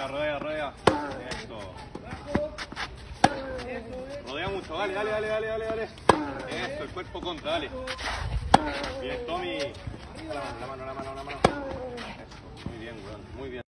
rodea. Eso. Rodea mucho, dale. Eso, el cuerpo contra, dale. Bien, Tommy. La mano. Eso, muy bien, weón, muy bien.